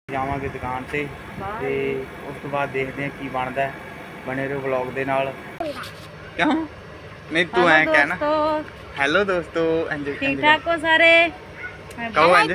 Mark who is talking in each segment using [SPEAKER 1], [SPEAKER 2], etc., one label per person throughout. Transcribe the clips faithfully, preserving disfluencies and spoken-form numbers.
[SPEAKER 1] ਜਾਵਾਂਗੇ ਦੁਕਾਨ ਤੇ ਤੇ ਉਸ ਤੋਂ ਬਾਅਦ ਦੇਖਦੇ ਹਾਂ ਕੀ ਬਣਦਾ। ਬਣੇ ਰਹੋ ਵਲੌਗ ਦੇ ਨਾਲ। ਕਿਉਂ ਨਹੀਂ ਤੂੰ ਐ ਕਹਿਣਾ ਹੈਲੋ ਦੋਸਤੋ।
[SPEAKER 2] ठीक ठाक हो सारे?
[SPEAKER 1] ਕਹੋ ਇੰਜ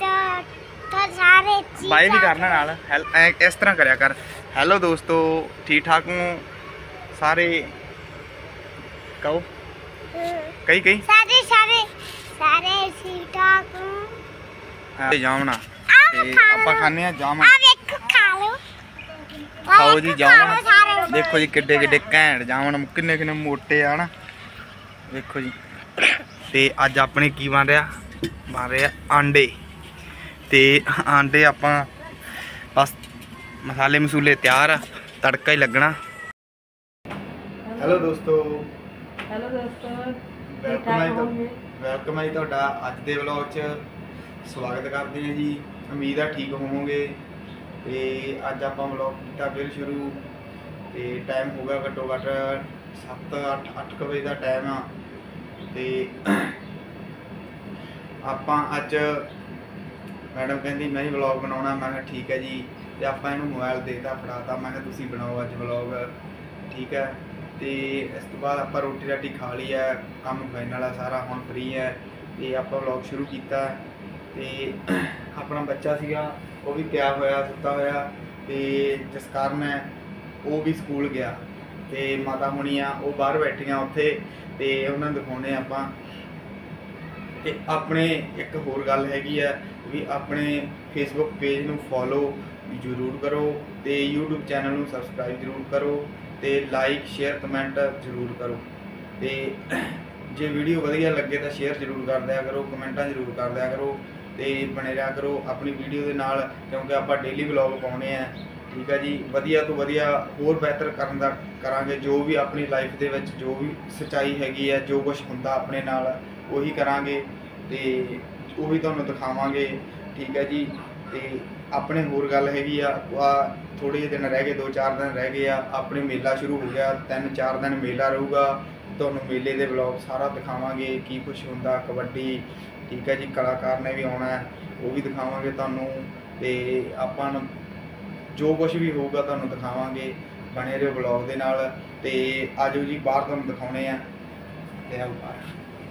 [SPEAKER 1] ਬਾਈ ਵੀ ਕਰਨਾ ਨਾਲ ਐ ਇਸ ਤਰ੍ਹਾਂ ਕਰਿਆ ਕਰ। ਹੈਲੋ ਦੋਸਤੋ, ਠੀਕ ਠਾਕ ਹੋ ਸਾਰੇ? ਕਹੋ ਕਈ ਕਈ
[SPEAKER 2] सारे सारे सारे ठीक ठाक हो।
[SPEAKER 1] ਹਾਂ ਜਾਮਣਾ ਤੇ ਆਪਾਂ ਖਾਣੇ ਆ ਜਾਮਣ।
[SPEAKER 2] आ देखो खा लो।
[SPEAKER 1] ਖਾਓ ਜੀ ਜਾਮਣ। ਦੇਖੋ ਜੀ ਕਿੱਡੇ ਕਿੱਡੇ ਘੈਂਟ ਜਾਮਣ, ਕਿੰਨੇ ਕਿੰਨੇ ਮੋਟੇ ਆ ਨਾ। ਦੇਖੋ ਜੀ। ਤੇ ਅੱਜ ਆਪਣੇ ਕੀ ਬਣ ਰਿਹਾ? ਬਣ ਰਿਹਾ ਆਂਡੇ। ਤੇ ਆਂਡੇ ਆਪਾਂ ਬਸ ਮਸਾਲੇ ਮਸੂਲੇ ਤਿਆਰ ਆ, ਤੜਕਾ ਹੀ ਲੱਗਣਾ। ਹੈਲੋ ਦੋਸਤੋ।
[SPEAKER 2] हेलो दोस्तों,
[SPEAKER 1] ਵੈਲਕਮ ਹੈ ਵੈਲਕਮ ਹੈ ਤੁਹਾਡਾ ਅੱਜ ਦੇ ਵਲੌਗ 'ਚ ਸਵਾਗਤ ਕਰਦੇ ਹਾਂ ਜੀ। ਉਮੀਦ ਆ ਠੀਕ ਹੋਵੋਗੇ। ਤੇ ਅੱਜ ਆਪਾਂ ਵਲੌਗ ਕੀਤਾ ਫਿਰ ਸ਼ੁਰੂ। ਤੇ ਟਾਈਮ ਹੋ ਗਿਆ ਘੱਟੋ ਘੱਟ ਸੱਤ ਅੱਠ ਅੱਠ ਕੁ ਵਜੇ ਦਾ ਟਾਈਮ ਆ। ਤੇ ਆਪਾਂ ਅੱਜ ਮੈਡਮ ਕਹਿੰਦੀ ਮੈਂ ਹੀ ਵਲੌਗ ਬਣਾਉਣਾ। ਮੈਂ ਕਿਹਾ ਠੀਕ ਹੈ ਜੀ। ਤੇ ਆਪਾਂ ਇਹਨੂੰ ਮੋਬਾਈਲ ਦੇਤਾ ਫੜਾਤਾ। ਮੈਂ ਕਿਹਾ ਤੁਸੀਂ ਬਣਾਓ ਅੱਜ ਵਲੌਗ, ਠੀਕ ਹੈ। ਤੇ ਇਸ ਤੋਂ ਬਾਅਦ ਆਪਾਂ ਰੋਟੀ ਰਾਟੀ ਖਾ ਲਈ ਹੈ, ਕੰਮ ਫਾਈਨਲ ਵਾਲਾ ਸਾਰਾ, ਹੁਣ ਫ੍ਰੀ ਹੈ। ਤੇ ਆਪਾਂ ਵਲੌਗ ਸ਼ੁਰੂ ਕੀਤਾ। ਤੇ ਆਪਣਾ ਬੱਚਾ ਸੀਗਾ ਉਹ ਵੀ ਪਿਆ ਹੋਇਆ ਸੁੱਤਾ ਹੋਇਆ। ਤੇ ਜਿਸ ਕਾਰਨ ਹੈ ਉਹ ਵੀ ਸਕੂਲ ਗਿਆ। ਤੇ ਮਾਤਾ ਹੋਣੀ ਆ ਉਹ ਬਾਹਰ ਬੈਠੀਆਂ ਉੱਥੇ। ਤੇ ਉਹਨਾਂ ਨੂੰ ਦਿਖਾਉਣੇ ਆਪਾਂ। ਤੇ ਆਪਣੇ ਇੱਕ ਹੋਰ ਗੱਲ ਹੈਗੀ ਆ ਵੀ ਆਪਣੇ ਫੇਸਬੁੱਕ ਪੇਜ ਨੂੰ ਫੋਲੋ ਜ਼ਰੂਰ ਕਰੋ ਤੇ ਯੂਟਿਊਬ ਚੈਨਲ ਨੂੰ ਸਬਸਕ੍ਰਾਈਬ ਜ਼ਰੂਰ ਕਰੋ ਤੇ ਲਾਈਕ ਸ਼ੇਅਰ ਕਮੈਂਟ ਜ਼ਰੂਰ ਕਰੋ। ਤੇ ਜੇ ਵੀਡੀਓ ਵਧੀਆ ਲੱਗੇ ਤਾਂ ਸ਼ੇਅਰ ਜ਼ਰੂਰ ਕਰ ਦਿਆ ਕਰੋ, ਕਮੈਂਟਾਂ ਜ਼ਰੂਰ ਕਰ ਦਿਆ ਕਰੋ ਤੇ ਬਣੇ ਰਿਹਾ ਕਰੋ ਆਪਣੀ ਵੀਡੀਓ ਦੇ ਨਾਲ, ਕਿਉਂਕਿ ਆਪਾਂ ਡੇਲੀ ਵਲੌਗ ਪਾਉਣੇ ਆ, ਠੀਕ ਹੈ ਜੀ। ਵਧੀਆ ਤੋਂ ਵਧੀਆ ਹੋਰ ਬਿਹਤਰ ਕਰਨ ਦਾ ਕਰਾਂਗੇ। ਜੋ ਵੀ ਆਪਣੀ ਲਾਈਫ ਦੇ ਵਿੱਚ ਜੋ ਵੀ ਸੱਚਾਈ ਹੈਗੀ ਹੈ, ਜੋ ਕੁਛ ਹੁੰਦਾ ਆਪਣੇ ਨਾਲ ਉਹੀ ਕਰਾਂਗੇ ਤੇ ਉਹੀ ਤੁਹਾਨੂੰ ਦਿਖਾਵਾਂਗੇ, ਠੀਕ ਹੈ ਜੀ। ਤੇ ਆਪਣੇ ਹੋਰ ਗੱਲ ਹੈਗੀ ਆ ਆ ਥੋੜ੍ਹੇ ਜਿਹੇ ਦਿਨ ਰਹਿ ਗਏ, ਦੋ ਚਾਰ ਦਿਨ ਰਹਿ ਗਏ ਆ ਆਪਣੇ ਮੇਲਾ ਸ਼ੁਰੂ ਹੋ ਗਿਆ। ਤਿੰਨ ਚਾਰ ਦਿਨ ਮੇਲਾ ਰਹੂਗਾ। ਤੁਹਾਨੂੰ ਮੇਲੇ ਦੇ ਵਲੌਗ ਸਾਰਾ ਦਿਖਾਵਾਂਗੇ ਕੀ ਕੁਛ ਹੁੰਦਾ, ਕਬੱਡੀ, ਠੀਕ ਹੈ ਜੀ। ਕਲਾਕਾਰ ਨੇ ਵੀ ਆਉਣਾ ਉਹ ਵੀ ਦਿਖਾਵਾਂਗੇ ਤੁਹਾਨੂੰ। ਤੇ ਆਪਾਂ ਨੂੰ ਜੋ ਕੁਛ ਵੀ ਹੋਊਗਾ ਤੁਹਾਨੂੰ ਦਿਖਾਵਾਂਗੇ। ਬਣੇ ਰਹੋ ਵਲੌਗ ਦੇ ਨਾਲ। ਤੇ ਆਜੋ ਜੀ ਬਾਹਰ ਤੁਹਾਨੂੰ ਦਿਖਾਉਣੇ ਆ। ਤੇ ਆਓ ਬਾਹਰ।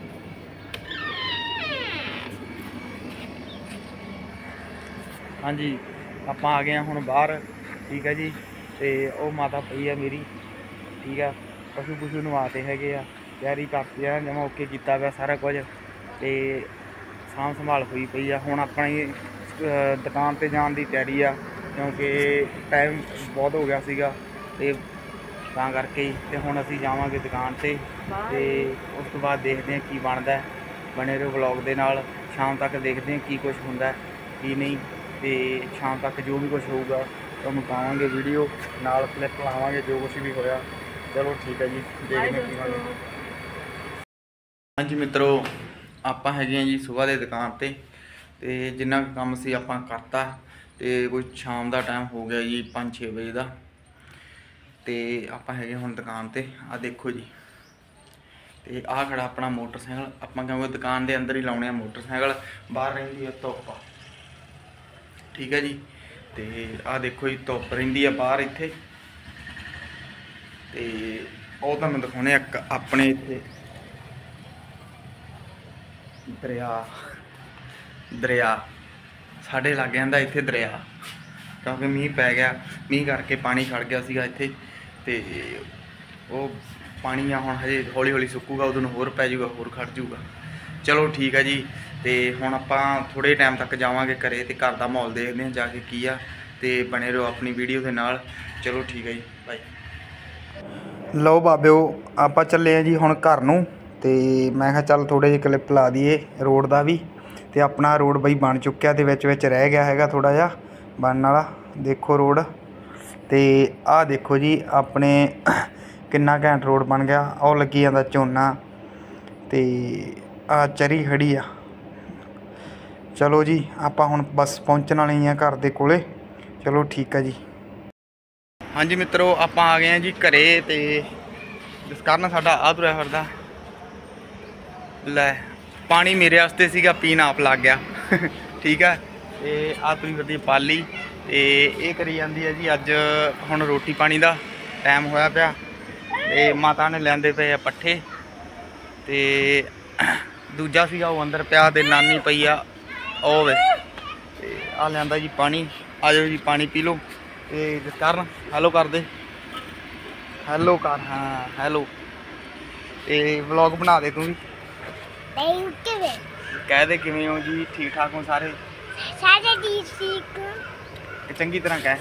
[SPEAKER 1] ਹਾਂਜੀ ਆਪਾਂ ਆ ਗਏ ਹਾਂ ਹੁਣ ਬਾਹਰ, ਠੀਕ ਹੈ ਜੀ। ਤੇ ਉਹ ਮਾਤਾ ਪਈ ਆ ਮੇਰੀ, ਠੀਕ ਆ। ਪਸ਼ੂ ਪਸ਼ੂ ਨਵਾਤੇ ਹੈਗੇ ਆ, ਤਿਆਰੀ ਕਰਤੀ ਆ, ਜਮਾ ਓਕੇ ਕੀਤਾ ਪਿਆ ਸਾਰਾ ਕੁਝ। ਤੇ ਸਾਂਭ ਸੰਭਾਲ ਹੋਈ ਪਈ ਆ। ਹੁਣ ਆਪਣੀ ਦੁਕਾਨ 'ਤੇ ਜਾਣ ਦੀ ਤਿਆਰੀ ਆ, ਕਿਉਂਕਿ ਟਾਈਮ ਬਹੁਤ ਹੋ ਗਿਆ ਸੀਗਾ ਤੇ ਤਾਂ ਕਰਕੇ ਹੀ। ਤੇ ਹੁਣ ਅਸੀਂ ਜਾਵਾਂਗੇ ਦੁਕਾਨ 'ਤੇ ਤੇ ਉਸ ਤੋਂ ਬਾਅਦ ਦੇਖਦੇ ਹਾਂ ਕੀ ਬਣਦਾ। ਬਣੇ ਰਹੋ ਵਲੌਗ ਦੇ ਨਾਲ। ਸ਼ਾਮ ਤੱਕ ਦੇਖਦੇ ਹਾਂ ਕੀ ਕੁਛ ਹੁੰਦਾ ਕੀ ਨਹੀਂ। ਤੇ ਸ਼ਾਮ ਤੱਕ ਜੋ ਵੀ ਕੁਛ ਹੋਊਗਾ ਤੁਹਾਨੂੰ ਪਾਵਾਂਗੇ ਵੀਡੀਓ ਨਾਲ, ਕਲਿੱਪ ਲਾਵਾਂਗੇ ਜੋ ਕੁਛ ਵੀ ਹੋਇਆ। ਚਲੋ ਠੀਕ ਹੈ ਜੀ, ਦੇਖਦੇ ਹਾਂ ਕੀ ਬਣਦਾ। ਹਾਂਜੀ ਮਿੱਤਰੋ, ਆਪਾਂ ਹੈਗੇ ਹਾਂ ਜੀ ਸੁਬਾਹ ਦੇ ਦੁਕਾਨ 'ਤੇ। ਤੇ ਜਿੰਨਾ ਕੁ ਕੰਮ ਸੀ ਆਪਾਂ ਕਰਤਾ। ਤੇ ਕੋਈ ਸ਼ਾਮ ਦਾ ਟਾਈਮ ਹੋ ਗਿਆ ਜੀ ਪੰਜ ਛੇ ਵਜੇ ਦਾ। ਤੇ ਆਪਾਂ ਹੈਗੇ ਹੁਣ ਦੁਕਾਨ 'ਤੇ। ਆਹ ਦੇਖੋ ਜੀ। ਤੇ ਆਹ ਖੜਾ ਆਪਣਾ ਮੋਟਰਸਾਈਕਲ। ਆਪਾਂ ਕਿਉਂਕਿ ਦੁਕਾਨ ਦੇ ਅੰਦਰ ਹੀ ਲਾਉਣੇ ਆ ਮੋਟਰਸਾਈਕਲ, ਬਾਹਰ ਰਹਿੰਦੀ ਹੈ ਧੁੱਪ, ਠੀਕ ਹੈ ਜੀ। ਤੇ ਆਹ ਦੇਖੋ ਜੀ ਧੁੱਪ ਰਹਿੰਦੀ ਆ ਬਾਹਰ ਇੱਥੇ। ਤੇ ਉਹ ਤੁਹਾਨੂੰ ਦਿਖਾਉਣੇ ਇੱਕ ਆਪਣੇ ਇੱਥੇ ਦਰਿਆ ਦਰਿਆ ਸਾਡੇ ਲੱਗ ਜਾਂਦਾ ਇੱਥੇ ਦਰਿਆ, ਕਿਉਂਕਿ ਮੀਂਹ ਪੈ ਗਿਆ। ਮੀਂਹ ਕਰਕੇ ਪਾਣੀ ਖੜ ਗਿਆ ਸੀਗਾ ਇੱਥੇ। ਤੇ ਉਹ ਪਾਣੀ ਆ ਹੁਣ ਹਜੇ ਹੌਲੀ ਹੌਲੀ ਸੁੱਕੂਗਾ, ਉਦੋਂ ਨੂੰ ਹੋਰ ਪੈ ਜਾਊਗਾ, ਹੋਰ ਖੜ ਜਾਊਗਾ। ਚਲੋ ਠੀਕ ਹੈ ਜੀ। ਤੇ ਹੁਣ ਆਪਾਂ ਥੋੜ੍ਹੇ ਟਾਈਮ ਤੱਕ ਜਾਵਾਂਗੇ ਘਰੇ ਤੇ ਘਰ ਦਾ ਮਾਹੌਲ ਦੇਖਦੇ ਹਾਂ ਜਾ ਕੇ ਕੀ ਆ। ਤੇ ਬਣੇ ਰਹੋ ਆਪਣੀ ਵੀਡੀਓ ਦੇ ਨਾਲ। ਚਲੋ ਠੀਕ ਹੈ ਜੀ, ਬਾਏ। ਲਓ ਬਾਬਿਓ, ਆਪਾਂ ਚੱਲੇ ਹਾਂ ਜੀ ਹੁਣ ਘਰ ਨੂੰ। ਤੇ ਮੈਂ ਕਿਹਾ ਚੱਲ ਥੋੜ੍ਹੇ ਜਿਹੇ ਕਲਿੱਪ ਲਾ ਦਈਏ ਰੋਡ ਦਾ ਵੀ। ਤੇ ਆਪਣਾ ਰੋਡ ਬਈ ਬਣ ਚੁੱਕਿਆ ਤੇ ਵਿੱਚ ਵਿੱਚ ਰਹਿ ਗਿਆ ਹੈਗਾ ਥੋੜ੍ਹਾ ਜਿਹਾ ਬਣਨ ਵਾਲਾ। ਦੇਖੋ ਰੋਡ। ਤੇ ਆਹ ਦੇਖੋ ਜੀ ਆਪਣੇ ਕਿੰਨਾ ਘੈਂਟ ਰੋਡ ਬਣ ਗਿਆ। ਉਹ ਲੱਗੀ ਜਾਂਦਾ ਝੋਨਾ ਤੇ ਆਹ ਚਰੀ ਖੜੀ ਆ। ਚਲੋ ਜੀ ਆਪਾਂ ਹੁਣ ਬਸ ਪਹੁੰਚਣ ਵਾਲੇ ਹੀ ਆ ਘਰ ਦੇ ਕੋਲੇ। ਚਲੋ ਠੀਕ ਹੈ ਜੀ। ਹਾਂਜੀ ਮਿੱਤਰੋ, ਆਪਾਂ ਆ ਗਏ ਹਾਂ ਜੀ ਘਰੇ। ਤੇ ਜਿਸ ਕਾਰਨ ਸਾਡਾ ਆਹ ਤੁਰਿਆ ਫਿਰਦਾ ਲੈ ਪਾਣੀ ਮੇਰੇ ਵਾਸਤੇ ਸੀਗਾ, ਪੀਣ ਆਪ ਲੱਗ ਗਿਆ, ਠੀਕ ਹੈ। ਤੇ ਆਹ ਤੁਰੀ ਫਿਰਦੀ ਪਾਲੀ ਤੇ ਇਹ ਕਰੀ ਜਾਂਦੀ ਹੈ ਜੀ। ਅੱਜ ਹੁਣ ਰੋਟੀ ਪਾਣੀ ਦਾ ਟਾਈਮ ਹੋਇਆ ਪਿਆ ਤੇ ਮਾਤਾ ਨੇ ਲੈਂਦੇ ਪਏ ਆ ਪੱਠੇ ਤੇ ਦੂਜਾ ਸੀਗਾ ਉਹ ਅੰਦਰ ਪਿਆ ਤੇ ਨਾਨੀ ਪਈ ਆ ਉਹ ਵੇ ਤੇ ਆ ਲਿਆਂਦਾ ਜੀ ਪਾਣੀ। ਆ ਜਾਓ ਜੀ ਪਾਣੀ ਪੀ ਲਓ ਤੇ ਜਿਸ ਕਾਰਨ ਹੈਲੋ ਕਰ ਦੇ, ਹੈਲੋ ਕਰ, ਹਾਂ ਹੈਲੋ। ਤੇ ਵਲੌਗ ਬਣਾ ਦੇ ਤੂੰ ਵੀ, ਕਹਿ ਦੇ ਕਿਵੇਂ ਹੋ ਜੀ, ਠੀਕ ਠਾਕ ਹੋ ਸਾਰੇ?
[SPEAKER 2] ਸਾਰੇ ਠੀਕ
[SPEAKER 1] ਇਹ ਚੰਗੀ ਤਰ੍ਹਾਂ ਕਹਿ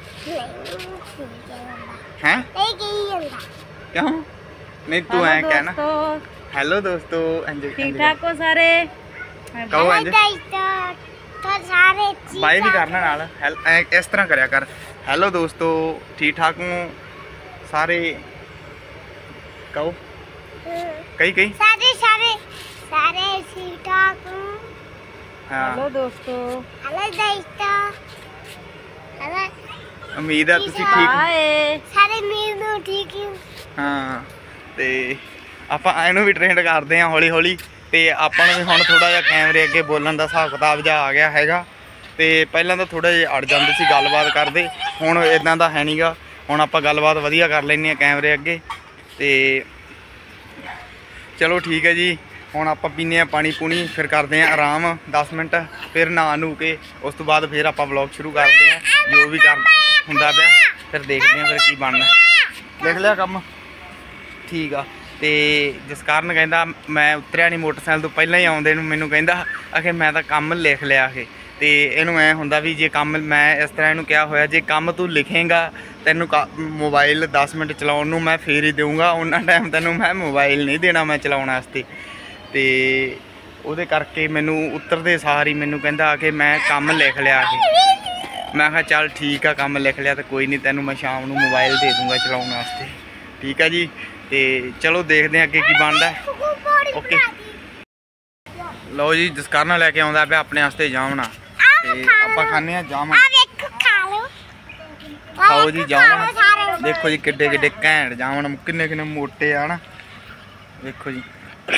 [SPEAKER 2] ਹੈ।
[SPEAKER 1] ਕਿਉਂ ਨਹੀਂ ਤੂੰ ਐ ਕਹਿਣਾ ਹੈਲੋ ਦੋਸਤੋ,
[SPEAKER 3] ਠੀਕ ਠਾਕ ਹੋ ਸਾਰੇ?
[SPEAKER 1] ਕਹੋ ਇੰਜ
[SPEAKER 2] ਸਾਰੇ
[SPEAKER 1] ਬਾਈ ਵੀ ਕਰਨਾ ਨਾਲ, ਇਸ ਤਰ੍ਹਾਂ ਕਰਿਆ ਕਰ, ਹੈਲੋ ਦੋਸਤੋ ਠੀਕ ਠਾਕ ਹੋ ਸਾਰੇ, ਕਹੋ ਕਈ ਕਈ
[SPEAKER 2] ਸਾਰੇ ਸਾਰੇ ਸਾਰੇ ਠੀਕ ਠਾਕ ਹੋ।
[SPEAKER 1] ਹਾਂ
[SPEAKER 3] ਹੈਲੋ ਦੋਸਤੋ,
[SPEAKER 2] ਹੈਲੋ ਦੋਸਤੋ, ਹੈਲੋ
[SPEAKER 1] ਉਮੀਦ ਹੈ ਤੁਸੀਂ ਠੀਕ ਹੋ
[SPEAKER 3] ਹਾਏ
[SPEAKER 2] ਸਾਰੇ ਮੈਨੂੰ ਠੀਕ ਹੋ।
[SPEAKER 1] ਹਾਂ ਤੇ ਆਪਾਂ ਇਹਨੂੰ ਵੀ ਟ੍ਰੇਨਡ ਕਰਦੇ ਹਾਂ ਹੌਲੀ ਹੌਲੀ ਤੇ ਆਪਾਂ ਨੂੰ ਵੀ ਹੁਣ ਥੋੜਾ ਜਿਹਾ ਕੈਮਰੇ ਅੱਗੇ ਬੋਲਣ ਦਾ ਹਿਸਾਬ ਕਿਤਾਬ ਜਿਹਾ ਆ ਗਿਆ ਹੈਗਾ। ਤੇ ਪਹਿਲਾਂ ਤਾਂ ਥੋੜਾ ਜਿਹਾ ਅੜ ਜਾਂਦੇ ਸੀ ਗੱਲਬਾਤ ਕਰਦੇ, ਹੁਣ ਇਦਾਂ ਦਾ ਹੈ ਨਹੀਂਗਾ। ਹੁਣ ਆਪਾਂ ਗੱਲਬਾਤ ਵਧੀਆ ਕਰ ਲੈਂਦੇ ਹਾਂ ਕੈਮਰੇ ਅੱਗੇ। ਤੇ ਚਲੋ ਠੀਕ ਹੈ ਜੀ, ਹੁਣ ਆਪਾਂ ਪੀਂਦੇ ਹਾਂ ਪਾਣੀ ਪੂਣੀ, ਫਿਰ ਕਰਦੇ ਹਾਂ ਆਰਾਮ ਦਸ ਮਿੰਟ, ਫਿਰ ਨਹਾ ਨੂ ਕੇ ਉਸ ਤੋਂ ਬਾਅਦ ਫਿਰ ਆਪਾਂ ਵਲੌਗ ਸ਼ੁਰੂ ਕਰਦੇ ਹਾਂ ਜੋ ਵੀ ਕਰ ਹੁੰਦਾ ਪਿਆ, ਫਿਰ ਦੇਖਦੇ ਹਾਂ ਫਿਰ ਕੀ ਬਣਨਾ। ਲਿਖ ਲਿਆ ਕੰਮ ਠੀਕ ਆ। ਤੇ ਜਿਸ ਕਾਰਨ ਕਹਿੰਦਾ ਮੈਂ ਉਤਰਿਆ ਨਹੀਂ ਮੋਟਰਸਾਈਕਲ ਤੋਂ ਪਹਿਲਾਂ ਹੀ ਆਉਂਦੇ ਨੂੰ ਮੈਨੂੰ ਕਹਿੰਦਾ ਆਖੇ ਮੈਂ ਤਾਂ ਕੰਮ ਲਿਖ ਲਿਆ ਆਖੇ। ਤੇ ਇਹਨੂੰ ਐ ਹੁੰਦਾ ਵੀ ਜੇ ਕੰਮ ਮੈਂ ਇਸ ਤਰ੍ਹਾਂ ਇਹਨੂੰ ਕਿਹਾ ਹੋਇਆ ਜੇ ਕੰਮ ਤੂੰ ਲਿਖੇਂਗਾ ਤੈਨੂੰ ਮੋਬਾਈਲ ਦਸ ਮਿੰਟ ਚਲਾਉਣ ਨੂੰ ਮੈਂ ਫੇਰ ਹੀ ਦੇਊਂਗਾ, ਉਹਨਾਂ ਟਾਈਮ ਤੈਨੂੰ ਮੈਂ ਮੋਬਾਈਲ ਨਹੀਂ ਦੇਣਾ ਮੈਂ ਚਲਾਉਣ ਵਾਸਤੇ। ਤੇ ਉਹਦੇ ਕਰਕੇ ਮੈਨੂੰ ਉਤਰਦੇ ਸਾਰ ਹੀ ਮੈਨੂੰ ਕਹਿੰਦਾ ਆ ਕਿ ਮੈਂ ਕੰਮ ਲਿਖ ਲਿਆ ਕਿ ਮੈਂ ਕਿਹਾ ਚੱਲ ਠੀਕ ਆ ਕੰਮ ਲਿਖ ਲਿਆ ਤਾਂ ਕੋਈ ਨਹੀਂ, ਤੈਨੂੰ ਮੈਂ ਸ਼ਾਮ ਨੂੰ ਮੋਬਾਈਲ ਦੇ ਦੂੰਗਾ ਚਲਾਉਣ ਵਾਸਤੇ, ਠੀਕ ਆ ਜੀ। ਤੇ ਚਲੋ ਦੇਖਦੇ ਹਾਂ ਅੱਗੇ ਕੀ ਬਣਦਾ। ਓਕੇ ਲਓ ਜੀ, ਜਿਸ ਕਾਰਨ ਲੈ ਕੇ ਆਉਂਦਾ ਪਿਆ ਆਪਣੇ ਵਾਸਤੇ ਜਾਮਣਾ ਤੇ ਆਪਾਂ ਖਾਂਦੇ ਹਾਂ ਜਾਮਣ। ਖਾਓ ਜੀ ਜਾਮਣ, ਦੇਖੋ ਜੀ ਕਿੱਡੇ ਕਿੱਡੇ ਘੈਂਟ ਜਾਮਣ, ਕਿੰਨੇ ਕਿੰਨੇ ਮੋਟੇ ਆ ਨਾ, ਦੇਖੋ ਜੀ।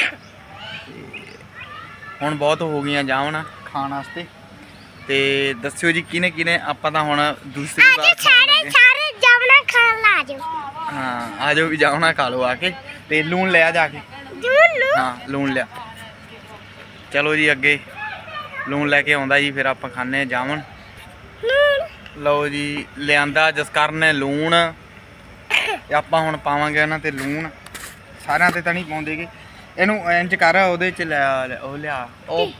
[SPEAKER 1] ਹੁਣ ਬਹੁਤ ਹੋ ਗਈਆਂ ਜਾਮਣ ਖਾਣ ਵਾਸਤੇ ਤੇ ਦੱਸਿਓ ਜੀ ਕਿਹਨੇ ਕਿਹਨੇ। ਆਪਾਂ ਤਾਂ ਹੁਣ ਦੂਸਰੀ ਵਾਰ
[SPEAKER 2] ਸਾਰੇ ਸਾਰੇ ਜਾਮਣਾ ਖਾਣ ਲਾ ਜਾਓ।
[SPEAKER 1] ਹਾਂ ਆ ਜਾਓ ਵੀ ਜਾਮਣਾ ਖਾ ਲਓ ਆ ਕੇ ਤੇ ਲੂਣ ਲਿਆ ਜਾ ਕੇ, ਹਾਂ ਲੂਣ ਲਿਆ। ਚਲੋ ਜੀ ਅੱਗੇ ਲੂਣ ਲੈ ਕੇ ਆਉਂਦਾ ਜੀ, ਫਿਰ ਆਪਾਂ ਖਾਂਦੇ ਹਾਂ ਜਾਮਣ। ਲਓ ਜੀ ਲਿਆਂਦਾ ਜਿਸ ਕਾਰਨ ਨੇ ਲੂਣ, ਤੇ ਆਪਾਂ ਹੁਣ ਪਾਵਾਂਗੇ ਇਹਨਾਂ ਤੇ ਲੂਣ, ਸਾਰਿਆਂ ਤੇ ਤਾਂ ਨਹੀਂ ਪਾਉਂਦੇਗੇ। ਇਹਨੂੰ ਇੰਜ ਕਰ ਉਹਦੇ ਚ ਲੈ ਉਹ ਲਿਆ ਉਹ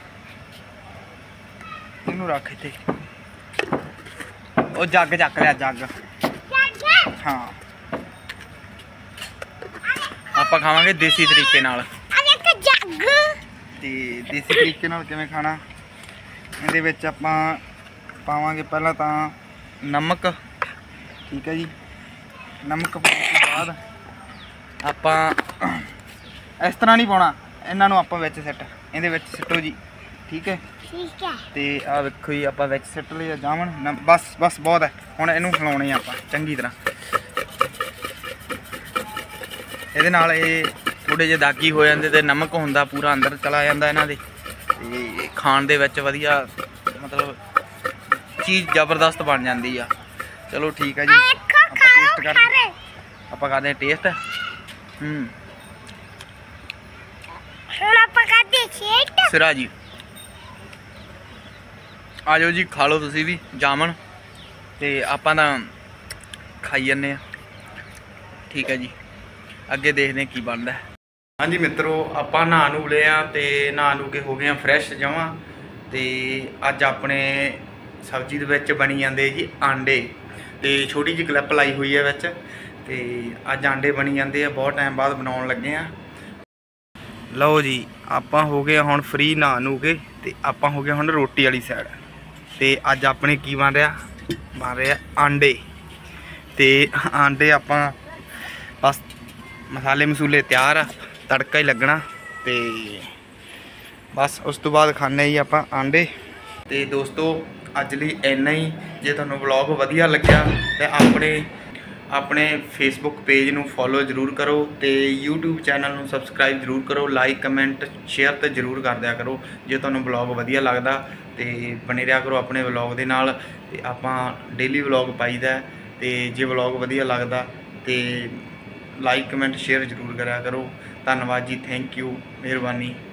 [SPEAKER 1] ਇਹਨੂੰ ਰੱਖ ਇੱਥੇ, ਉਹ ਜੱਗ ਚੱਕ ਲਿਆ ਜੱਗ। ਹਾਂ ਆਪਾਂ ਖਾਵਾਂਗੇ ਦੇਸੀ ਤਰੀਕੇ ਨਾਲ। ਤੇ ਦੇਸੀ ਤਰੀਕੇ ਨਾਲ ਕਿਵੇਂ ਖਾਣਾ, ਇਹਦੇ ਵਿੱਚ ਆਪਾਂ ਪਾਵਾਂਗੇ ਪਹਿਲਾਂ ਤਾਂ ਨਮਕ, ਠੀਕ ਹੈ ਜੀ। ਨਮਕ ਪਾਉਣ ਤੋਂ ਬਾਅਦ ਆਪਾਂ ਇਸ ਤਰ੍ਹਾਂ ਨਹੀਂ ਪਾਉਣਾ, ਇਹਨਾਂ ਨੂੰ ਆਪਾਂ ਵਿੱਚ ਸਿੱਟ ਇਹਦੇ ਵਿੱਚ ਸਿੱਟੋ ਜੀ, ਠੀਕ ਹੈ
[SPEAKER 2] ਠੀਕ ਹੈ।
[SPEAKER 1] ਤੇ ਆਹ ਵੇਖੋ ਜੀ ਆਪਾਂ ਵਿੱਚ ਸਿੱਟ ਲਿਆ ਜਾਮਣ, ਬਸ ਬਸ ਬਹੁਤ ਹੈ। ਹੁਣ ਇਹਨੂੰ ਹਿਲਾਉਣੇ ਆਪਾਂ ਚੰਗੀ ਤਰ੍ਹਾਂ, ਇਹਦੇ ਨਾਲ ਇਹ ਥੋੜੇ ਜਿਹੇ ਦਾਗੀ ਹੋ ਜਾਂਦੇ ਤੇ ਨਮਕ ਹੁੰਦਾ ਪੂਰਾ ਅੰਦਰ ਚਲਾ ਜਾਂਦਾ ਇਹਨਾਂ ਦੇ, ਤੇ ਖਾਣ ਦੇ ਵਿੱਚ ਵਧੀਆ ਮਤਲਬ ਚੀਜ਼ ਜ਼ਬਰਦਸਤ ਬਣ ਜਾਂਦੀ ਆ। ਚਲੋ ਠੀਕ ਹੈ ਜੀ, ਆਪਾਂ ਟੇਸਟ ਕਰਦੇ ਆਪਾਂ ਕਰਦੇ ਹਾਂ ਟੇਸਟ। ਹੂੰ
[SPEAKER 2] ਹੁਣ ਆਪਾਂ ਕਰਦੇ ਛੇਟ
[SPEAKER 1] ਸਿਰਾ ਜੀ, ਆ ਜਾਓ ਜੀ ਖਾ ਲਓ ਤੁਸੀਂ ਵੀ ਜਾਮਣ, ਤੇ ਆਪਾਂ ਤਾਂ ਖਾਈ ਜਾਂਦੇ ਆ, ਠੀਕ ਹੈ ਜੀ। ਅੱਗੇ ਦੇਖਦੇ ਹਾਂ ਕੀ ਬਣਦਾ। ਹਾਂਜੀ ਮਿੱਤਰੋ, ਆਪਾਂ ਨਹਾ ਨੂ ਲਏ ਆ ਤੇ ਨਹਾ ਨੂ ਕੇ ਹੋ ਗਏ ਆ ਫਰੈਸ਼ ਜਮਾਂ। ਤੇ ਅੱਜ ਆਪਣੇ ਸਬਜ਼ੀ ਦੇ ਵਿੱਚ ਬਣੀ ਜਾਂਦੇ ਜੀ ਆਂਡੇ, ਤੇ ਛੋਟੀ ਜਿਹੀ ਕਲਿੱਪ ਲਾਈ ਹੋਈ ਹੈ ਵਿੱਚ, ਤੇ ਅੱਜ ਆਂਡੇ ਬਣੀ ਜਾਂਦੇ ਆ, ਬਹੁਤ ਟਾਈਮ ਬਾਅਦ ਬਣਾਉਣ ਲੱਗੇ ਆ। ਲਓ ਜੀ ਆਪਾਂ ਹੋ ਗਏ ਹੁਣ ਫ੍ਰੀ ਨਹਾ ਨੂ ਕੇ, ਤੇ ਆਪਾਂ ਹੋ ਗਏ ਹੁਣ ਰੋਟੀ ਵਾਲੀ ਸਾਈਡ। ਤੇ ਅੱਜ ਆਪਣੇ ਕੀ ਬਣ ਰਿਹਾ, ਬਣ ਰਿਹਾ ਆਂਡੇ। ਤੇ ਆਂਡੇ ਆਪਾਂ ਬਸ ਮਸਾਲੇ ਮਸੂਲੇ ਤਿਆਰ ਆ, ਤੜਕਾ ਹੀ ਲੱਗਣਾ, ਤੇ ਬਸ ਉਸ ਤੋਂ ਬਾਅਦ ਖਾਣੇ ਹੀ ਆਪਾਂ ਆਂਡੇ। ਤੇ ਦੋਸਤੋ ਅੱਜ ਲਈ ਇੰਨਾ ਹੀ। ਜੇ ਤੁਹਾਨੂੰ ਵਲੌਗ ਵਧੀਆ ਲੱਗਿਆ ਤੇ ਆਪਣੇ ਆਪਣੇ ਫੇਸਬੁੱਕ ਪੇਜ ਨੂੰ ਫੋਲੋ ਜ਼ਰੂਰ ਕਰੋ ਤੇ YouTube ਚੈਨਲ ਨੂੰ ਸਬਸਕ੍ਰਾਈਬ ਜ਼ਰੂਰ ਕਰੋ। ਲਾਈਕ ਕਮੈਂਟ ਸ਼ੇਅਰ ਤੇ ਜ਼ਰੂਰ ਕਰ ਦਿਆ ਕਰੋ ਜੇ ਤੁਹਾਨੂੰ ਵਲੌਗ ਵਧੀਆ ਲੱਗਦਾ, ਤੇ ਬਣੇ ਰਿਹਾ ਕਰੋ ਆਪਣੇ ਵਲੌਗ ਦੇ ਨਾਲ। ਤੇ ਆਪਾਂ ਡੇਲੀ ਵਲੌਗ ਪਾਈਦਾ, ਤੇ ਜੇ ਵਲੌਗ ਵਧੀਆ ਲੱਗਦਾ ਤੇ ਲਾਈਕ ਕਮੈਂਟ ਸ਼ੇਅਰ ਜ਼ਰੂਰ ਕਰਿਆ ਕਰੋ। ਧੰਨਵਾਦ ਜੀ, ਥੈਂਕ ਯੂ, ਮਿਹਰਬਾਨੀ।